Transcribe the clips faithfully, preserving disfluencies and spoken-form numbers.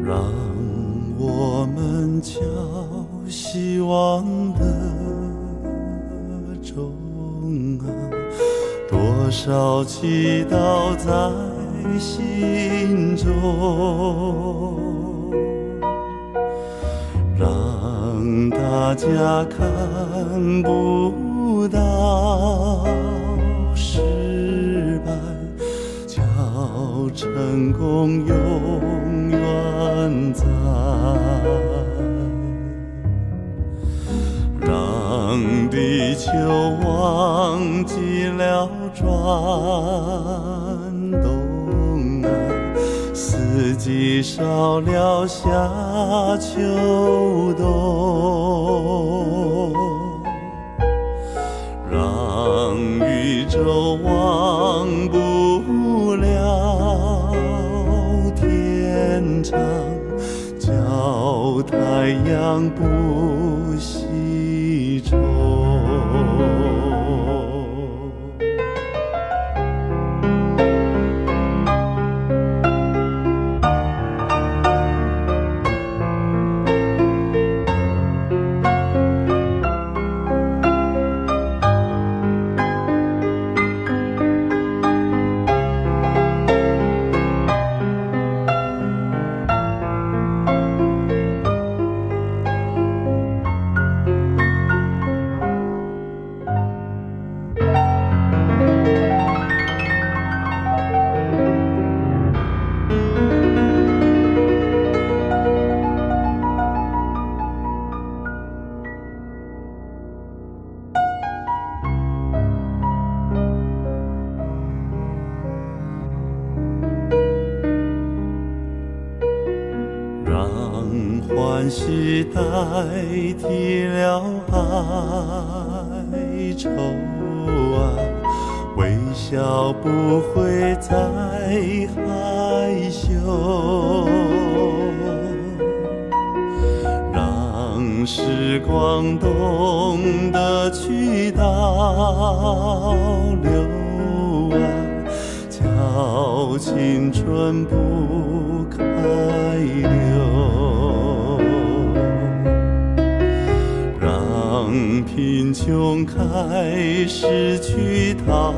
让我们敲希望的钟啊，多少祈祷在心中，让大家看不到失败，叫成功永远在，让地球忘记了转动啊，四季少了夏秋冬，让宇宙忘不了天长，叫太阳不西冲。欢喜代替了哀愁啊，微笑不会再害羞，让时光懂得去倒流啊，叫青春不开溜，让贫穷开始去逃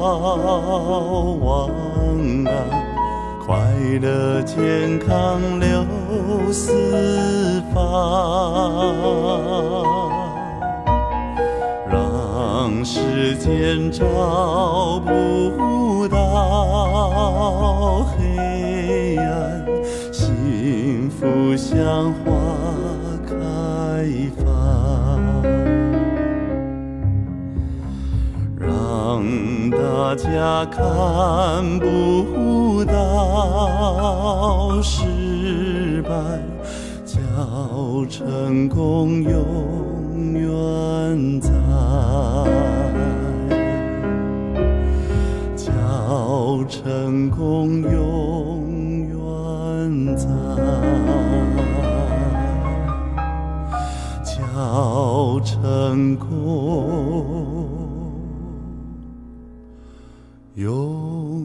亡啊，快乐健康流四方，让时间找不到黑暗，幸福像花开放，让大家看不到失败，叫成功永远在，叫成功永远在，叫成功永